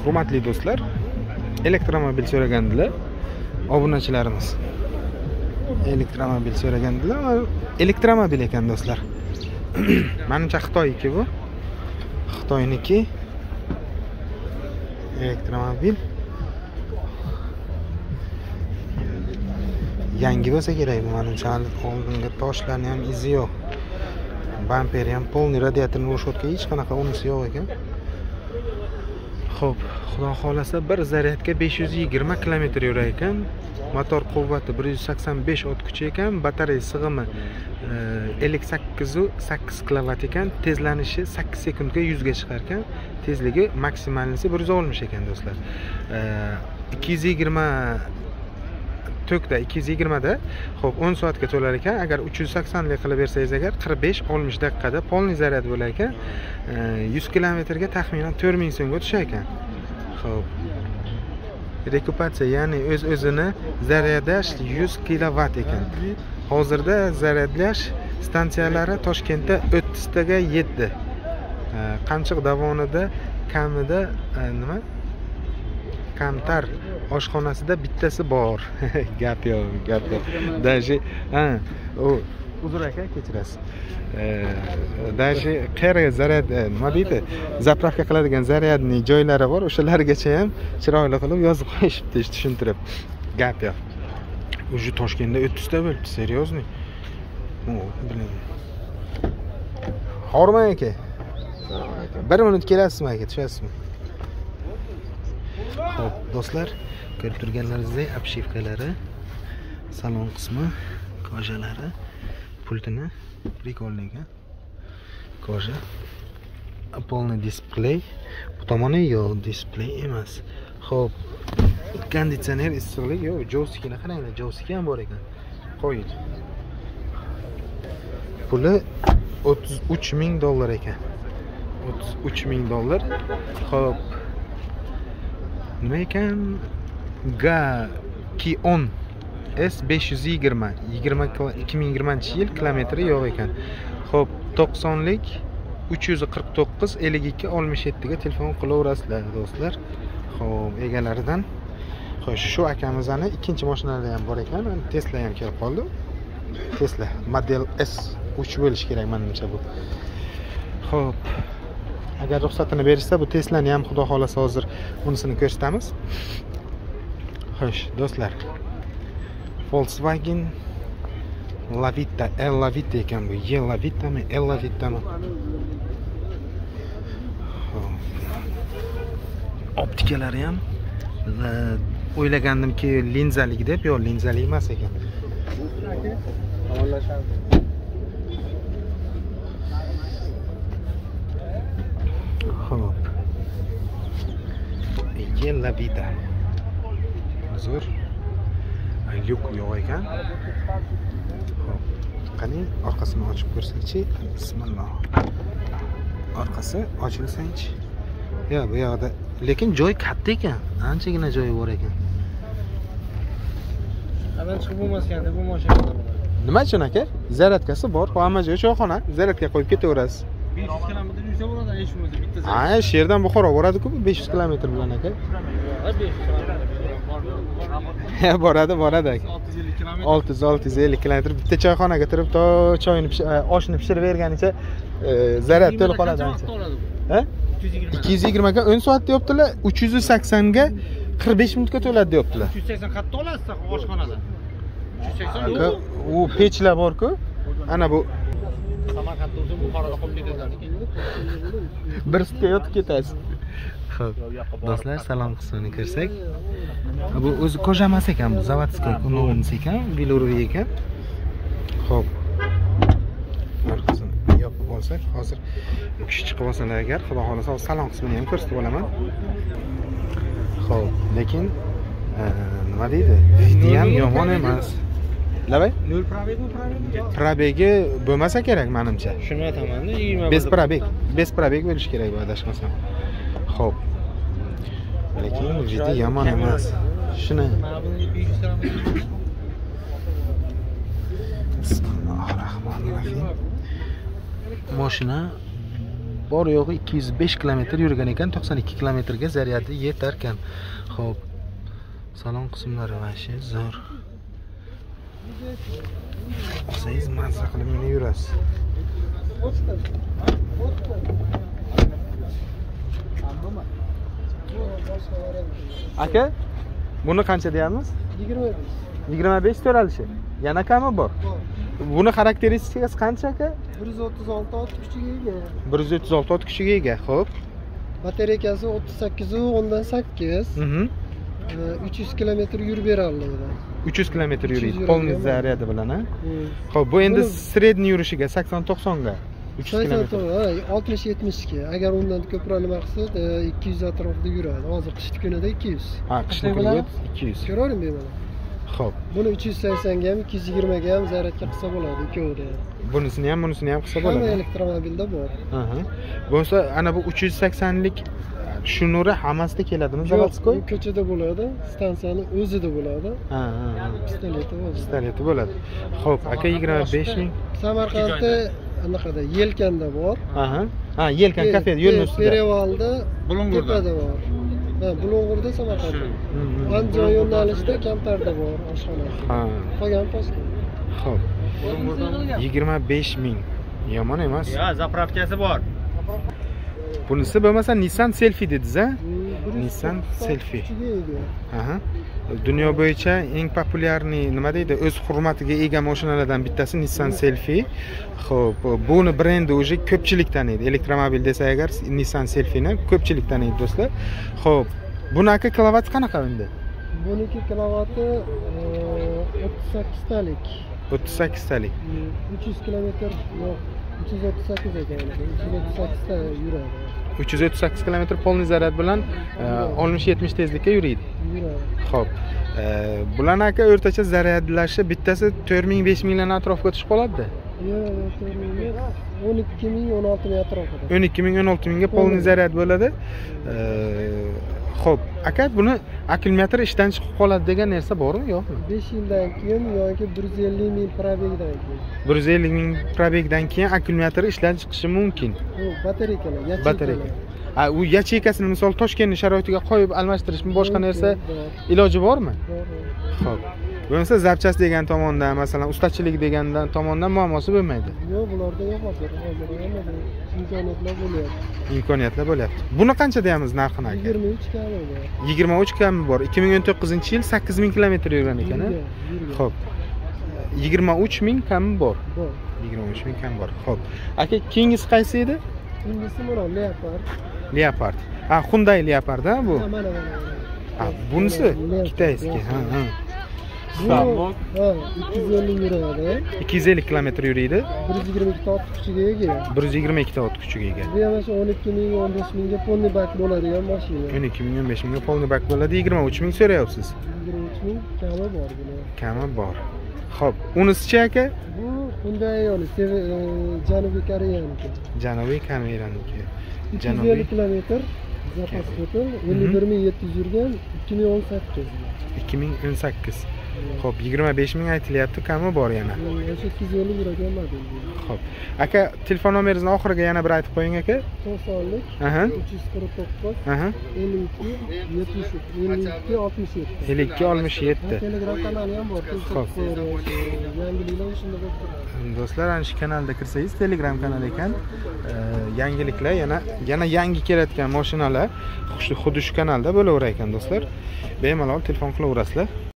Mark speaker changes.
Speaker 1: Hurmatli do'stlar, elektromobil so'ragandilar obunachilarimiz. Elektromobil so'ragandilar, elektromobil ekan do'stlar. Menimcha Xitoyniki bu. Xitoyniki elektromobil. Yangi bo'lsa kerak bu, menimcha oldingi toshlarni ham izi yo'q. Bamperi ham polni, radiatorni решетка hech qanaqa unisi yo'q ekan. Xo'p, xudo xolasa bir zaryadga 520 km yurar ekan. Motor quvvati 185 ot kuchi ekan, batareya sig'imi 58 kW ekan, tezlanishi 8 sekundga 100 ga chiqar ekan, tezligi maksimalisi 160 ekan do'stlar. 220 da, xo'p 10 soatga to'lar ekan. Agar 380 lik qilib bersangiz agar 45-60 daqiqada polni zaryad bo'lar ekan. 100 km ga taxminan 4000 so'mga tushar ekan. Xo'p. Rekupatsiya, ya'ni o'z-o'zini zaryadlash 100 kW ekan. Hozirda zaryadlash stansiyalari Toshkentda 30 taga 7. Qamchiq dovonida kamida Kamtar oshxonasida bittasi bor. Gap yo'q. Dashi, uzr aka, kechirasiz. Dashi qayerga zaryad, nima deydi? Zapravka qiladigan zaryadni joylari bor, o'shalargacha ham chiroyli qilib yozib qo'yishibdi, tushuntirib. Gap yo'q. Uje Toshkentda 30 ta bo'libdi, seriozniy. Bilaman. Hormang aka. 1 minut kelasizmi aka, tushasizmi? Xo'p, do'stlar, ko'rib turganlaringizdek obshivkalari, salon qismi, kojalari, pultini prikolniy ekan. Koja. Polni displey. Bu tomoni yo'q, displey emas. Xo'p, konditsioner, issiqlik yo'q, joystickni qaranglar, joystick ham bor ekan. Qo'ying. Puli $33,000 ekan. $33,000. Xo'p. Nima ekan? Kion S520 2020-yil kilometri yo'q ekan. Xo'p, 90 lik 349 52 67 ga telefon qilaverasizlar do'stlar. Xo'p, egalaridan. Xo'sh, shu akamizning ikkinchi mashinalari ham bor ekan. Tesla ham kelib qoldi. Tesla model S3 bo'lish kerak menimcha bu. Xo'p, agar ruxsatini berishsa bu Teslani ham xudo xolasa hozir unisini ko'rsatamiz. Xo'sh, do'stlar. Volkswagen Lavita, Lavita ekan bu. Lavitami, Lavitami. Optikalari ham o'ylagandimki linzalik deb, yo'q, linzali emas ekan. Xo'p. Lavita. Zo'r. Lyuk yo'q ekan. Xo'p. Qani orqasini ochib ko'rsakchi. Bismillah. Orqasi ochilsa-chi. Ya, bu yoqda lekin joy katta ekan. Anchagina joyi bor ekan.
Speaker 2: Qanday chiqib bo'lmasganda bu mashinada.
Speaker 1: Nima uchun aka? Zaryadkasi bor, hamma joy choyxona. Zaryadga qo'yib ketaverasiz.
Speaker 2: 500 km yursa bo'ladi, hech bo'lmasa bitta zaryad.
Speaker 1: Ha, sherdan Buxoro boradi-ku 500 km bilan aka.
Speaker 2: 500 km.
Speaker 1: Boradi aka.
Speaker 2: 650 km.
Speaker 1: 650 km bitta choyxonaga turib to choyini oshni pishirib berganicha zaryad to'lib qoladi ancha. Ha? 220 ga 10 soat deyaptilar, 380 ga 45 minutga to'ladi deyaptilar.
Speaker 2: 380 qattiq olasiz oshxonada. 380
Speaker 1: yo'q. U pechlar bor-ku. Ana bu
Speaker 2: Samarqandda o'zi Buxoroda qolib ketadi.
Speaker 1: Bir sutka yotib ketasiz. Xo'p, do'stlar, salon qismini ko'rsak, bu o'zi koja emas ekan, bu zavodskiy novinsi ekan, velouriy ekan. Xo'p. Orqasini yopib olsak, hozir kishi chiqib olsalar agar, xudo xolasa salon qismini ham ko'rsatib olaman. Xo'p, lekin nima deydi? Vidi ham yomon emas. Lavay?
Speaker 2: 0 probegmi?
Speaker 1: Probegi bo'lmasa kerak menimcha.
Speaker 2: Shuni aytaman-da, 20
Speaker 1: bez probeg bo'lishi kerak bu, adashmasam. Xo'p. Lekin vidi yomon emas. Shuni.
Speaker 2: Mana buni 500 km.
Speaker 1: Bismillahirrohmanirrohim. Mashina bor yo'g'i 205 kilometr yurgan ekan, 92 kilometrga zaryadi yetar ekan. Xo'p. Salon qismlari vashi zo'r. Siz mazza qilib meni yurasiz. Aka, buni qancha deyamiz?
Speaker 3: 25.
Speaker 1: 25 to'ralishi. Yana kami bor. Buni xarakteristikasi qancha aka?
Speaker 3: 136 ot kuchiga ega.
Speaker 1: 136 ot kuchiga ega. Xo'p.
Speaker 3: Batareyasi 38 o'ndan 8. 300 kilometr yurib bera oladi.
Speaker 1: 300 kilometr yuradi. Polniy zaryadi bilan, ha? Xo'p, bu endi
Speaker 3: Buni-
Speaker 1: sredniy yurishiga 80-90 ga. 300 kilometr.
Speaker 3: 60-70 ga. Agar undan ko'proq nima qilsa, 200 atrofida yuradi. Hozir qishki kunida 200.
Speaker 1: Ha, qishni kunida 200.
Speaker 3: Ko'raverim bemalol.
Speaker 1: Xo'p.
Speaker 3: Buni 380 ga ham, 220 ga ham zaryadga qilsa bo'ladi ikkovida.
Speaker 1: Bunisini ham qilsa
Speaker 3: Hamma
Speaker 1: bo'ladi.
Speaker 3: elektromobilda bor.
Speaker 1: Aha. Bo'lsa, ana bu 380lik shu nuri hammasida keladimi zavodskoy?
Speaker 3: Bu ko'chada bo'ladi, stansiyani o'zida bo'ladi.
Speaker 1: Ha.
Speaker 3: Pistoleti o'zida.
Speaker 1: Pistoleti bo'ladi. Xo'p, aka 25 ming.
Speaker 3: Samarqandda anaqada Yelkanda bor.
Speaker 1: Aha. Ha, Yelkan kafe yo'lning ustida.
Speaker 3: Perevalda,
Speaker 2: Bulung'urda.
Speaker 3: tepada bor. Ha, Bulung'urda Samarqandda. Andijon yo'nalishida Kamtarda bor oshxona.
Speaker 1: Ha.
Speaker 3: Qolgan Toshkent.
Speaker 1: Xo'p. 25 ming. Yomon emas.
Speaker 2: Ya, zapravkasi bor.
Speaker 1: Bunisi bo'lmasa Nissan Selfie dediz-a?
Speaker 3: Bir
Speaker 1: Nissan Selfie.
Speaker 3: kuchiga ega.
Speaker 1: Aha. Dunyo bo'yicha eng populyarniy nima deydi, o'z hurmatiga ega mashinalardan bittasi Nissan Selfie. Xo'p, buni brendi o'zi ko'pchilik taniydi. Elektromobil desa agar Nissan Selfie'ni ko'pchilik taniydi do'stlar. Xo'p, bunaqa kilovat qanaqa endi?
Speaker 3: Buniki kilovati 38 talik.
Speaker 1: 38 talik.
Speaker 3: 300 kilometr yo'q. 338 ekan. 338 ta yuradi.
Speaker 1: 338 kilometr polniy zaryad bilan 60-70 tezlikka yuradi.
Speaker 3: Yuradi.
Speaker 1: Xo'p. Bularning aka o'rtacha zaryadlashi bittasi 4000-5000 dan atrofga tushib qoladi-da.
Speaker 3: Yo'q, 12 ming 16 ming atrofida.
Speaker 1: 12 ming 16 mingga polniy zaryad bo'ladi. Xo'p, aka buni akkumulyator ishdan chiqib qoladi degan narsa bormi, yo'qmi?
Speaker 3: 5 yildan keyin yoki 150 ming probegdan keyin.
Speaker 1: 150 ming probegdan keyin akkumulyator ishdan chiqishi mumkin.
Speaker 3: Bu batareykalar, yacheykalar.
Speaker 1: Batareyka. U yacheykasini misol Toshkentning sharoitiga qo'yib almashtirishmi, boshqa narsa
Speaker 3: Bor.
Speaker 1: iloji bormi?
Speaker 3: Bor.
Speaker 1: Xo'p. Bo'lmasa zapchast degan tomondan, masalan, ustachilik degan tomondan muammosi bo'lmaydi.
Speaker 3: Yo'q, bularda yo'q hozir. Hozir hammada imkoniyatlar bo'lyapti.
Speaker 1: Imkoniyatlar bo'lyapti. Buni qancha deyamiz narxini aka?
Speaker 3: 23 kami bor.
Speaker 1: 23 kami bor. 2019-yil 8000 kilometr yurgan ekan, ha?
Speaker 3: Yurgan.
Speaker 1: Xo'p. 23 ming kami bor.
Speaker 3: Bor.
Speaker 1: 23 ming kam bor. Xo'p. Aka, keyingisi qaysi edi?
Speaker 3: Bundisi mana Leopard.
Speaker 1: Leopard. Ha, Hyundai Leopard ha bu.
Speaker 3: Mana.
Speaker 1: Ha, bunisi kitayski. Ha.
Speaker 3: Bu ha 250 yuradi.
Speaker 1: 250 kilometr yuradi.
Speaker 3: 122 ta ot kuchiga ega.
Speaker 1: 122 ta ot kuchiga ega.
Speaker 3: Bu ham 12 ming 15 mingga polniy bak bo'ladigan mashina.
Speaker 1: 12 ming 15 mingga polniy bak bo'ladi. 23 ming so'rayapsiz.
Speaker 3: 23 ming kami bor buni.
Speaker 1: Kami bor. Xo'p, unisi-chi aka?
Speaker 3: Bu Hyundai Ioniq, Janubiy Koreyaniki.
Speaker 1: Janubiy Koreyaniki.
Speaker 3: 250 kilometr zapas total 51700 yurgan 2018.
Speaker 1: 2018. Xo'p, 25 ming aytilyapti, kami bor yana.
Speaker 3: O'sha 250 yurgan model.
Speaker 1: Xo'p. Aka, telefon nomeringizni oxiriga yana bir aytib qo'ying aka.
Speaker 3: 90lik
Speaker 1: Aha.
Speaker 3: 349
Speaker 1: Aha.
Speaker 3: 52 67.
Speaker 1: 52 67.
Speaker 3: Telegram kanali ham bor.
Speaker 1: Xo'p.
Speaker 3: Yangiliklar shunda bo'lib turadi.
Speaker 1: Do'stlar, ana shu kanalda kirsangiz, Telegram kanal ekan. Yangiliklar yana yangi kelayotgan mashinalar xuddi shu kanalda bo'laverar ekan do'stlar. Bemalol telefon qilaverasizlar.